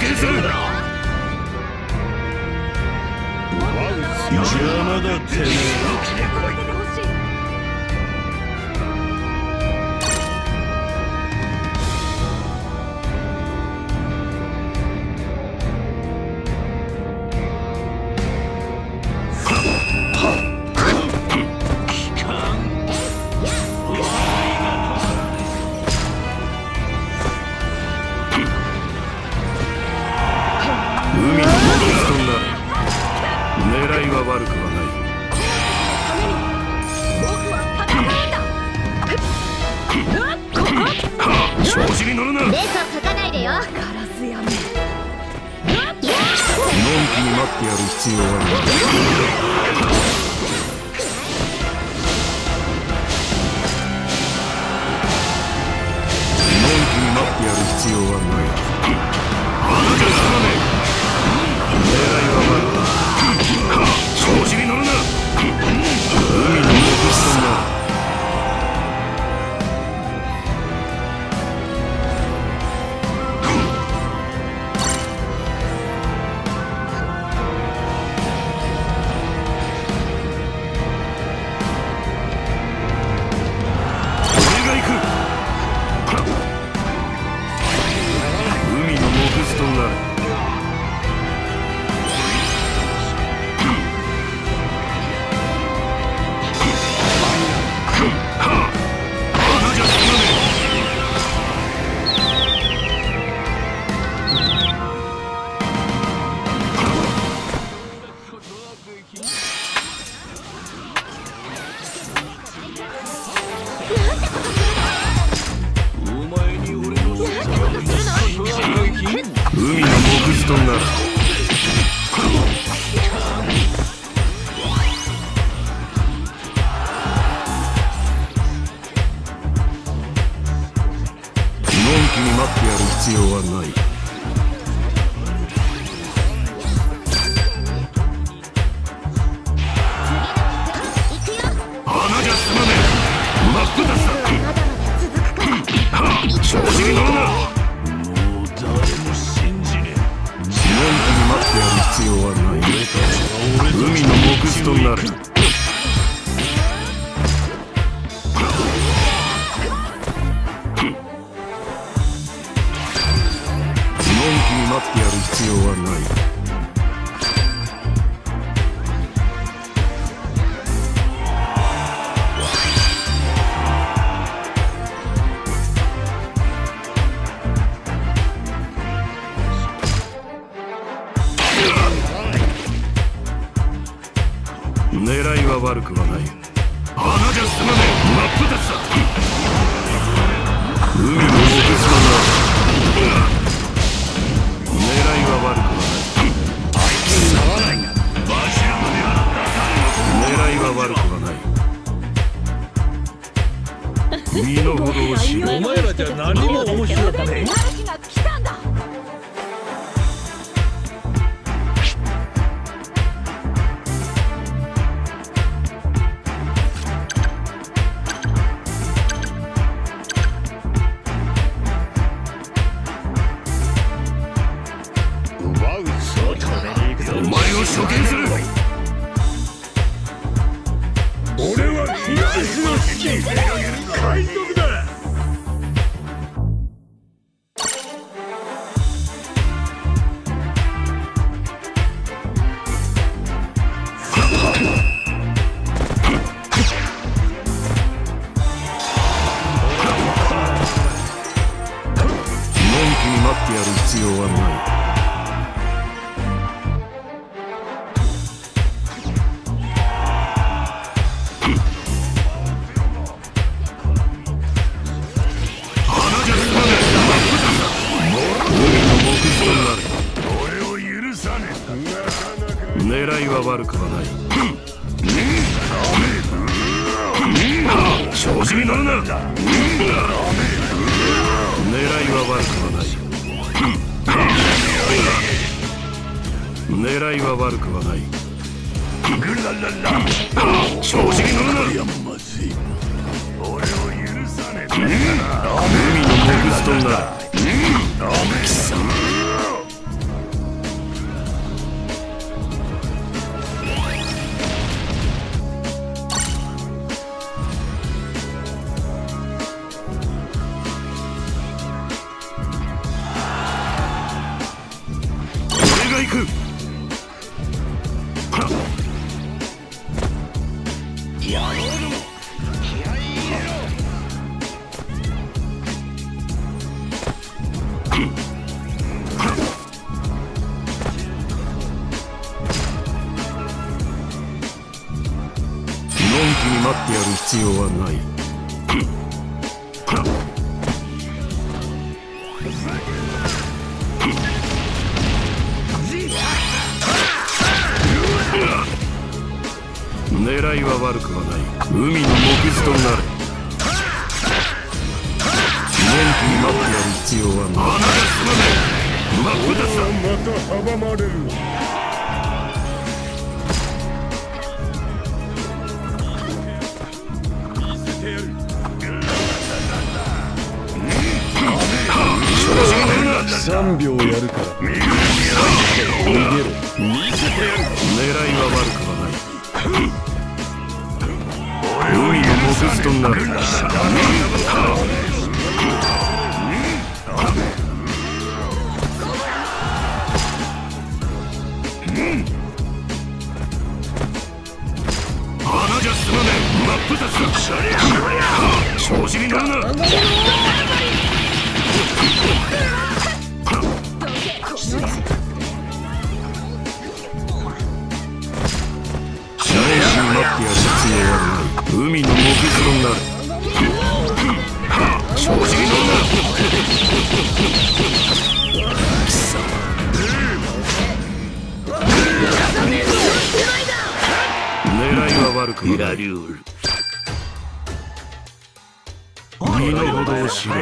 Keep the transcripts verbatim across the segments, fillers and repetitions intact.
見する。邪魔だってね。 悪くはない。穴じゃ済まねえ。真っ二つだ。海の奥底だ。狙いは悪くはない。あいつ合わないな。わしらまで洗った。狙いは悪くはない。身の程を知る。 お前らじゃ何も面白くねえ。 処刑する。 俺はキングスの好き。海賊だ。 のんきに待ってやる必要はない。狙いは悪くはない。調子に乗るな。狙いは悪くはない。狙いは悪くはない。調子に乗るな。俺を許さねえ。海のモグストンだ。貴様が行く。やろうども、気合い入れろ。のんきに待ってやる必要はない。狙いは悪くはない。海の木図となる。のんきに待ってやる必要はない。穴がすまない。真っ二つだ。 また阻まれる。見せてやる。三秒やるから逃げろ。見せてやる。 狙いは悪くはない。海の木図となる。穴じゃ済まねえ。真っ二つだ。調子に乗るな。試合しに待ってやる必要はない。海の木図となる。調子に乗るな。貴様狙いは悪くはない。身の程を知れ。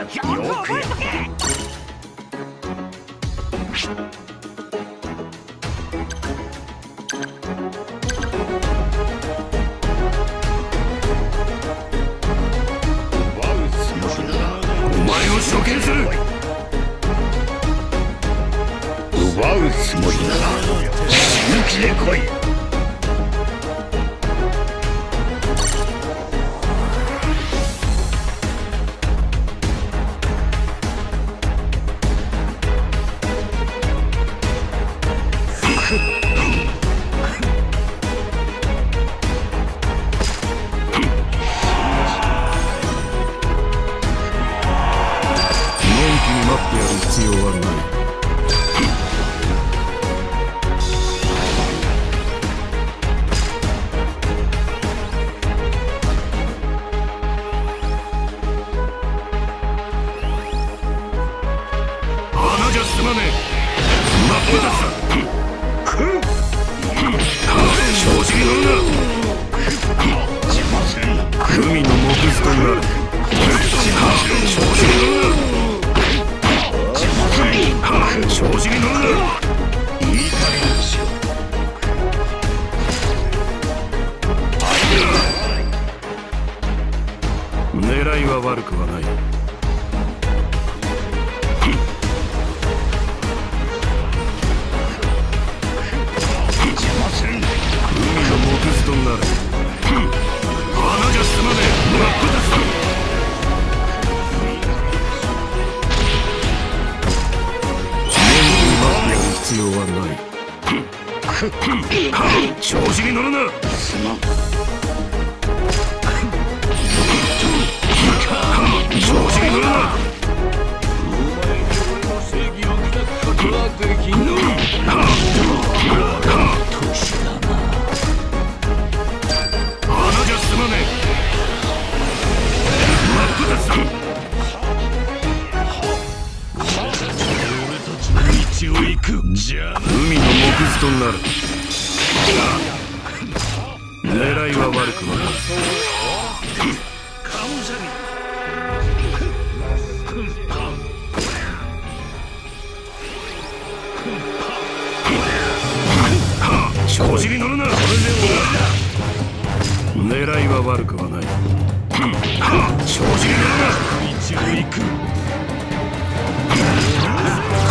お前を処刑する。 奪うつもりだな。死ぬ気で来い。 必要はない。穴じゃ済まねえ。真っ二つだ。調子に乗るな。海の木図となる。調子に乗るな。調子に乗るな。いい加減にしろ。狙いは悪くはない。海の木図となる。穴じゃ済まねえ。真っ二つだ。必要はない。調子に乗るな。すまん。調子に乗るな。正義を砕くことはできんの。年だな。穴じゃ済まねえ。真っ二つだ。道を行く。じゃあ海の木図となる。狙いは悪くはない。調子に乗るな。狙いは悪くはない。調子に乗るな。道を行く。